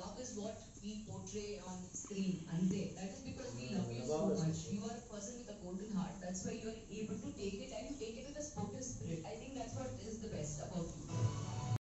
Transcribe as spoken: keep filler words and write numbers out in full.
love is what we portray on screen. Ante. That is because we love you so much. You are